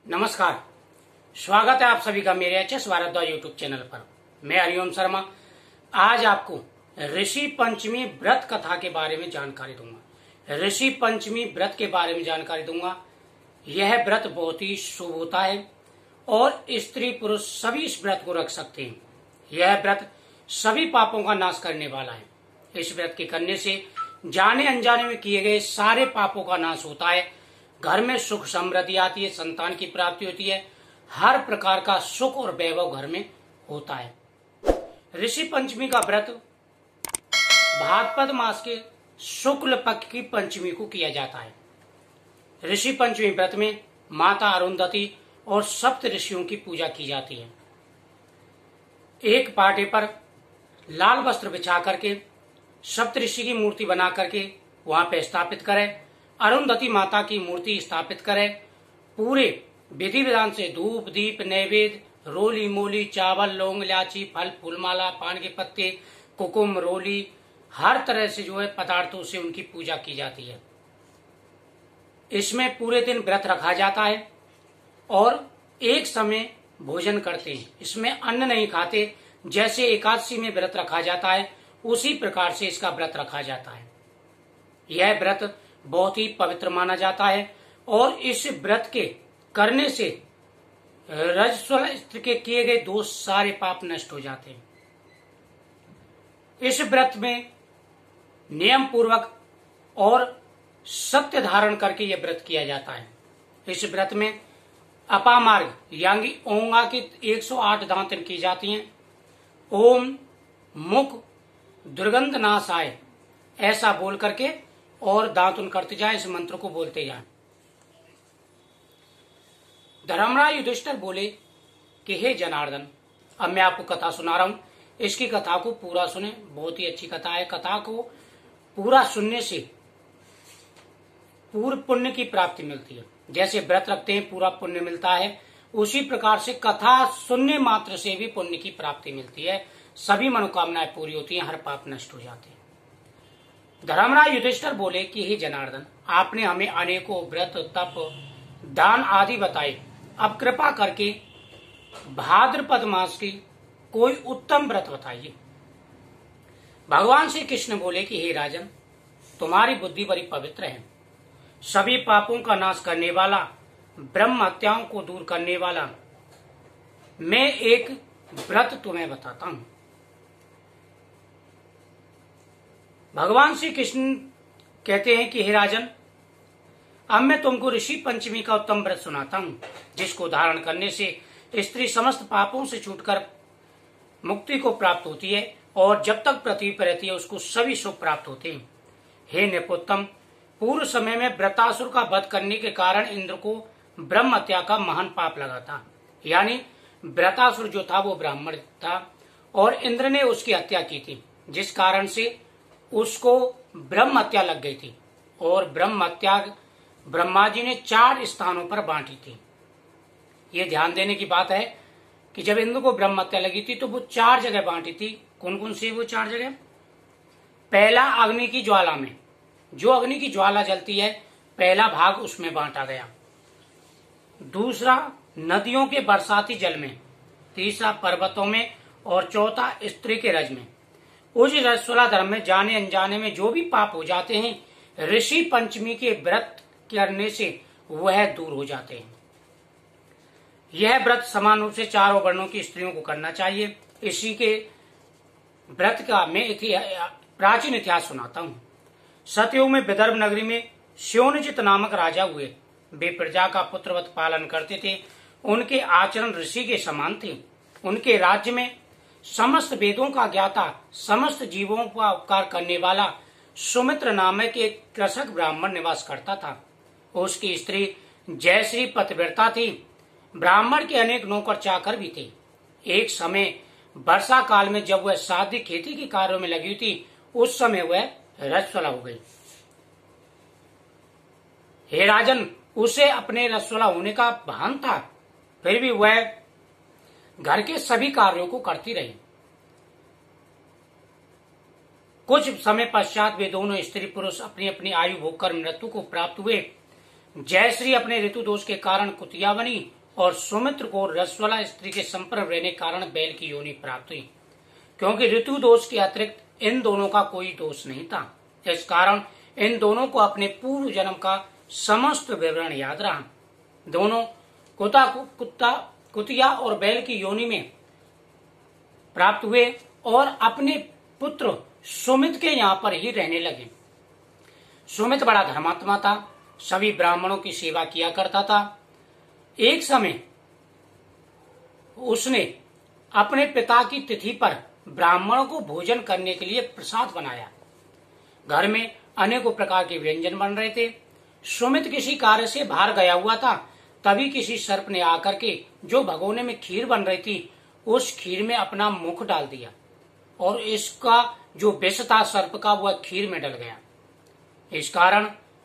नमस्कार, स्वागत है आप सभी का मेरे एचएस भारद्वाज यूट्यूब चैनल पर। मैं हरिओम शर्मा आज आपको ऋषि पंचमी व्रत कथा के बारे में जानकारी दूंगा। ऋषि पंचमी व्रत के बारे में जानकारी दूंगा। यह व्रत बहुत ही शुभ होता है और स्त्री पुरुष सभी इस व्रत को रख सकते हैं। यह व्रत सभी पापों का नाश करने वाला है। इस व्रत के करने से जाने अनजाने में किए गए सारे पापों का नाश होता है। घर में सुख समृद्धि आती है, संतान की प्राप्ति होती है, हर प्रकार का सुख और वैभव घर में होता है। ऋषि पंचमी का व्रत भाद्रपद मास के शुक्ल पक्ष की पंचमी को किया जाता है। ऋषि पंचमी व्रत में माता अरुंधति और सप्त ऋषियों की पूजा की जाती है। एक पाटे पर लाल वस्त्र बिछा करके सप्त ऋषि की मूर्ति बना करके वहां पे स्थापित करें। अरुंधति माता की मूर्ति स्थापित करें। पूरे विधि विधान से धूप दीप नैवेद्य रोली मोली चावल लौंग इलायची फल फूलमाला पान के पत्ते कुकुम रोली हर तरह से जो है पदार्थों से उनकी पूजा की जाती है। इसमें पूरे दिन व्रत रखा जाता है और एक समय भोजन करते हैं। इसमें अन्न नहीं खाते। जैसे एकादशी में व्रत रखा जाता है उसी प्रकार से इसका व्रत रखा जाता है। यह व्रत बहुत ही पवित्र माना जाता है और इस व्रत के करने से रजस्वला स्त्री के किए गए दोष सारे पाप नष्ट हो जाते हैं। इस व्रत में नियम पूर्वक और सत्य धारण करके यह व्रत किया जाता है। इस व्रत में अपामार्ग यानी ओंगा की 108 दांतन की जाती हैं। ओम मुख दुर्गंध नाश आए ऐसा बोल करके और दांतुन करते जाए, इस मंत्र को बोलते जाए। धर्मराज युधिष्ठिर बोले कि हे जनार्दन, अब मैं आपको कथा सुना रहा हूं। इसकी कथा को पूरा सुने, बहुत ही अच्छी कथा है। कथा को पूरा सुनने से पूर्ण पुण्य की प्राप्ति मिलती है। जैसे व्रत रखते हैं पूरा पुण्य मिलता है, उसी प्रकार से कथा सुनने मात्र से भी पुण्य की प्राप्ति मिलती है। सभी मनोकामनाएं पूरी होती हैं, हर पाप नष्ट हो जाते हैं। धर्मराज युधिष्ठिर बोले कि हे जनार्दन, आपने हमें अनेकों व्रत तप दान आदि बताए। अब कृपा करके भाद्रपद मास की कोई उत्तम व्रत बताइए। भगवान श्री कृष्ण बोले कि हे राजन, तुम्हारी बुद्धि बड़ी पवित्र है। सभी पापों का नाश करने वाला, ब्रह्म हत्याओं को दूर करने वाला मैं एक व्रत तुम्हें बताता हूं। भगवान श्री कृष्ण कहते हैं कि हे राजन, अब मैं तुमको ऋषि पंचमी का उत्तम व्रत सुनाता हूं, जिसको धारण करने से स्त्री समस्त पापों से छूटकर मुक्ति को प्राप्त होती है और जब तक पृथ्वी पर रहती है उसको सभी सुख प्राप्त होते हैं। हे नृपोत्तम, पूर्व समय में व्रतासुर का वध करने के कारण इंद्र को ब्रह्म हत्या का महान पाप लगा था। यानी व्रतासुर जो था वो ब्राह्मण था और इंद्र ने उसकी हत्या की थी, जिस कारण से उसको ब्रह्म हत्या लग गई थी। और ब्रह्म हत्या ब्रह्मा जी ने 4 स्थानों पर बांटी थी। ये ध्यान देने की बात है कि जब इंद्र को ब्रह्म हत्या लगी थी तो वो 4 जगह बांटी थी। कौन कौन सी वो 4 जगह? पहला अग्नि की ज्वाला में, जो अग्नि की ज्वाला जलती है पहला भाग उसमें बांटा गया। दूसरा नदियों के बरसाती जल में, तीसरा पर्वतों में और चौथा स्त्री के रज में। उस रजस्वला धर्म में जाने अनजाने में जो भी पाप हो जाते हैं ऋषि पंचमी के व्रत करने से वह दूर हो जाते हैं। यह व्रत समान रूप से 4 वर्णों की स्त्रियों को करना चाहिए। इसी के व्रत का मैं प्राचीन इतिहास सुनाता हूँ। सतयुग में विदर्भ नगरी में श्योनजित नामक राजा हुए। वे प्रजा का पुत्रवत पालन करते थे। उनके आचरण ऋषि के समान थे। उनके राज्य में समस्त वेदों का ज्ञाता, समस्त जीवों का उपकार करने वाला सुमित्र नामक एक कृषक ब्राह्मण निवास करता था। उसकी स्त्री जयश्री पतिव्रता थी। ब्राह्मण के अनेक नौकर चाकर भी थे। एक समय वर्षा काल में जब वह साध्य खेती के कार्यों में लगी थी उस समय वह रजस्वला हो गई। हे राजन, उसे अपने रजस्वला होने का भान था, फिर भी वह घर के सभी कार्यों को करती रही। कुछ समय पश्चात वे दोनों स्त्री पुरुष अपनी अपनी आयु भोग कर मृत्यु को प्राप्त हुए। जयश्री अपने ऋतु दोष के कारण कुतिया बनी और सुमित्र को रसवला स्त्री के संपर्क रहने के कारण बैल की योनि प्राप्त हुई, क्योंकि ऋतु दोष के अतिरिक्त इन दोनों का कोई दोष नहीं था। इस कारण इन दोनों को अपने पूर्व जन्म का समस्त विवरण याद रहा। दोनों कुतिया और बैल की योनि में प्राप्त हुए और अपने पुत्र सुमित के यहाँ पर ही रहने लगे। सुमित बड़ा धर्मात्मा था, सभी ब्राह्मणों की सेवा किया करता था। एक समय उसने अपने पिता की तिथि पर ब्राह्मणों को भोजन करने के लिए प्रसाद बनाया। घर में अनेकों प्रकार के व्यंजन बन रहे थे। सुमित किसी कार्य से बाहर गया हुआ था, तभी किसी सर्प ने आकर के जो भगोने में खीर बन रही थी उस खीर में अपना मुख डाल दिया और इसका जो विष था सर्प का वह खीर में डल गया। इस कारण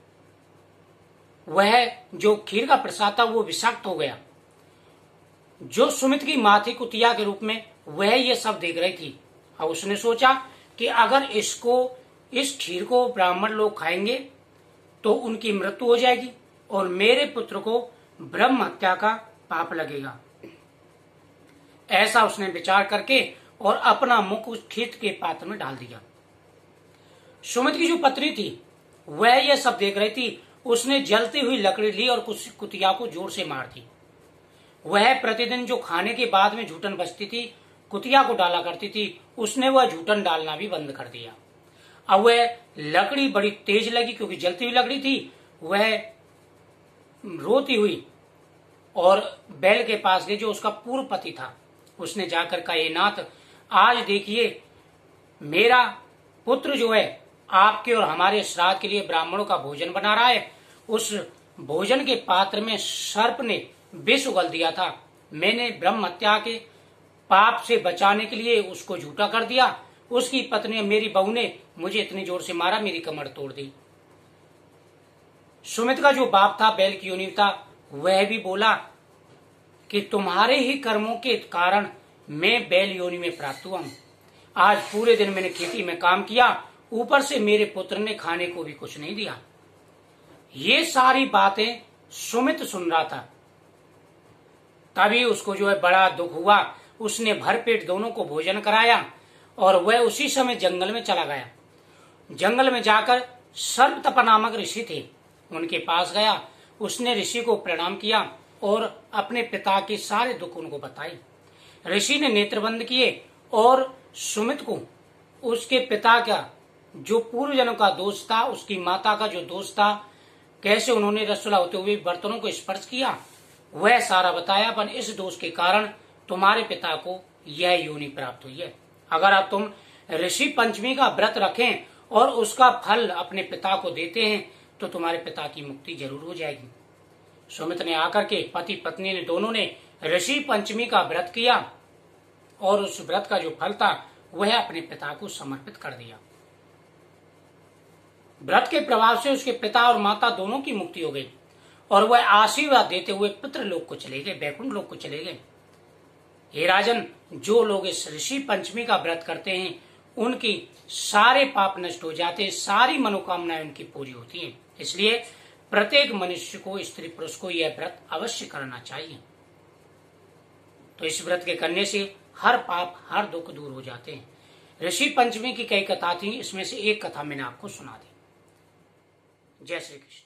वह जो खीर का प्रसाद था वो विषाक्त हो गया। जो सुमित की मां थी कुतिया के रूप में, वह ये सब देख रही थी। अब उसने सोचा कि अगर इस खीर को ब्राह्मण लोग खाएंगे तो उनकी मृत्यु हो जाएगी और मेरे पुत्र को ब्रह्म हत्या का पाप लगेगा। ऐसा उसने विचार करके और अपना मुख उस खीर के पात्र में डाल दिया। सुमित की जो पत्नी थी वह यह सब देख रही थी। उसने जलती हुई लकड़ी ली और कुतिया को जोर से मार दी। वह प्रतिदिन जो खाने के बाद में झूठन बचती थी कुतिया को डाला करती थी, उसने वह झूठन डालना भी बंद कर दिया। अब वह लकड़ी बड़ी तेज लगी क्योंकि जलती हुई लकड़ी थी। वह रोती हुई और बैल के पास गई जो उसका पूर्व पति था। उसने जाकर कहा, हे नाथ, आज देखिए मेरा पुत्र जो है आपके और हमारे श्राद्ध के लिए ब्राह्मणों का भोजन बना रहा है। उस भोजन के पात्र में सर्प ने विष उगल दिया था। मैंने ब्रह्म हत्या के पाप से बचाने के लिए उसको झूठा कर दिया। उसकी पत्नी मेरी बहू ने मुझे इतनी जोर से मारा, मेरी कमर तोड़ दी। सुमित का जो बाप था बैल की योनि था, वह भी बोला कि तुम्हारे ही कर्मों के कारण मैं बैल योनि में प्राप्त हुआ हूं। आज पूरे दिन मैंने खेती में काम किया, ऊपर से मेरे पुत्र ने खाने को भी कुछ नहीं दिया। ये सारी बातें सुमित सुन रहा था। तभी उसको जो है बड़ा दुख हुआ। उसने भरपेट दोनों को भोजन कराया और वह उसी समय जंगल में चला गया। जंगल में जाकर सर्पतप नामक ऋषि थे, उनके पास गया। उसने ऋषि को प्रणाम किया और अपने पिता के सारे दुख उनको बताए। ऋषि ने नेत्र बंद किए और सुमित को उसके पिता का जो पूर्व जन्म का दोष था, उसकी माता का जो दोष था, कैसे उन्होंने रसोला होते हुए बर्तनों को स्पर्श किया, वह सारा बताया। पर इस दोष के कारण तुम्हारे पिता को यह योनि प्राप्त हुई है। अगर अब तुम ऋषि पंचमी का व्रत रखें और उसका फल अपने पिता को देते हैं तो तुम्हारे पिता की मुक्ति जरूर हो जाएगी। सुमित ने आकर के पति पत्नी ने दोनों ने ऋषि पंचमी का व्रत किया और उस व्रत का जो फल था वह अपने पिता को समर्पित कर दिया। व्रत के प्रभाव से उसके पिता और माता दोनों की मुक्ति हो गई और वह आशीर्वाद देते हुए पितृलोक को चले गए, वैकुंठ लोक को चले गए। हे राजन, जो लोग इस ऋषि पंचमी का व्रत करते हैं उनकी सारे पाप नष्ट हो जाते हैं, सारी मनोकामनाएं उनकी पूरी होती हैं। इसलिए प्रत्येक मनुष्य को, स्त्री पुरुष को यह व्रत अवश्य करना चाहिए। तो इस व्रत के करने से हर पाप, हर दुख दूर हो जाते हैं। ऋषि पंचमी की कई कथा थी, इसमें से एक कथा मैंने आपको सुना दी। जय श्री कृष्ण।